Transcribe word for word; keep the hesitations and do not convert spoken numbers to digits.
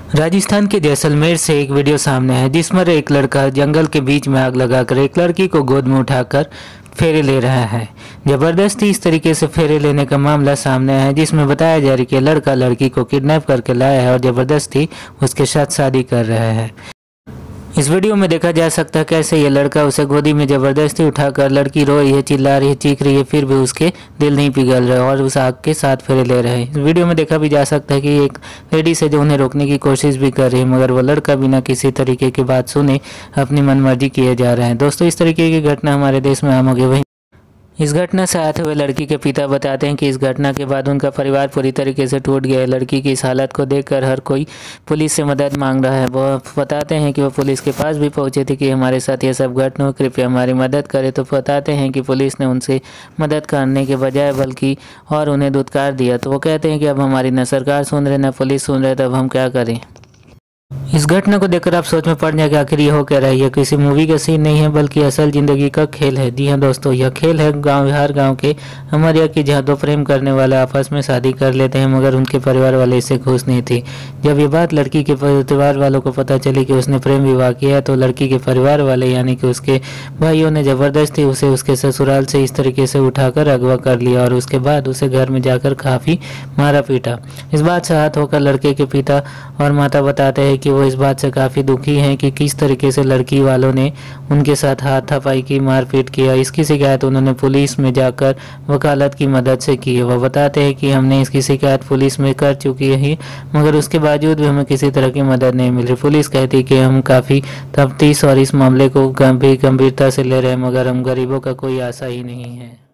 राजस्थान के जैसलमेर से एक वीडियो सामने है जिसमें एक लड़का जंगल के बीच में आग लगाकर एक लड़की को गोद में उठाकर फेरे ले रहा है। जबरदस्ती इस तरीके से फेरे लेने का मामला सामने है जिसमें बताया जा रहा है कि लड़का लड़की को किडनैप करके लाया है और जबरदस्ती उसके साथ शादी कर रहा है। इस वीडियो में देखा जा सकता है कैसे ये लड़का उसे गोदी में जबरदस्ती उठाकर, लड़की रो रही है, चिल्ला रही है, चीख रही है, फिर भी उसके दिल नहीं पिघल रहा और उस आग के साथ फेरे ले रहे हैं। इस वीडियो में देखा भी जा सकता है कि एक लेडीज है जो उन्हें रोकने की कोशिश भी कर रही है, मगर वो लड़का बिना किसी तरीके की बात सुने अपनी मनमर्जी किए जा रहे हैं। दोस्तों, इस तरीके की घटना हमारे देश में आम हो गई। वहीं इस घटना से आते हुए लड़की के पिता बताते हैं कि इस घटना के बाद उनका परिवार पूरी तरीके से टूट गया है। लड़की की इस हालत को देखकर हर कोई पुलिस से मदद मांग रहा है। वो बताते हैं कि वो पुलिस के पास भी पहुंचे थे कि हमारे साथ ये सब घटना हो, कृपया हमारी मदद करें। तो बताते हैं कि पुलिस ने उनसे मदद करने के बजाय बल्कि और उन्हें दुत्कार दिया। तो वो कहते हैं कि अब हमारी न सरकार सुन रहे न पुलिस सुन रहे, तो अब हम क्या करें। इस घटना को देखकर आप सोच में पड़ जाए कि आखिर ये हो क्या रहा है। यह किसी मूवी का सीन नहीं है बल्कि असल जिंदगी का खेल है। जी हाँ दोस्तों, यह खेल है गांव हर गांव के हमारे यहाँ की, जहाँ दो प्रेम करने वाले आपस में शादी कर लेते हैं, मगर उनके परिवार वाले इससे खुश नहीं थे। जब ये बात लड़की के परिवार वालों को पता चली कि उसने प्रेम विवाह किया है, तो लड़की के परिवार वाले यानी कि उसके भाइयों ने जबरदस्ती उसे उसके ससुराल से इस तरीके से उठाकर अगवा कर लिया और उसके बाद उसे घर में जाकर काफ़ी मारा पीटा। इस बात से आहत होकर लड़के के पिता और माता बताते हैं कि वो इस बात से काफ़ी दुखी हैं कि किस तरीके से लड़की वालों ने उनके साथ हाथापाई की, मारपीट किया। इसकी शिकायत उन्होंने पुलिस में जाकर वकालत की मदद से की है। वह बताते हैं कि हमने इसकी शिकायत पुलिस में कर चुकी है, मगर उसके बावजूद भी हमें किसी तरह की मदद नहीं मिल रही। पुलिस कहती है कि हम काफ़ी तफ्तीश और इस मामले को गंभीर गंभीरता से ले रहे हैं, मगर हम गरीबों का कोई आशा ही नहीं है।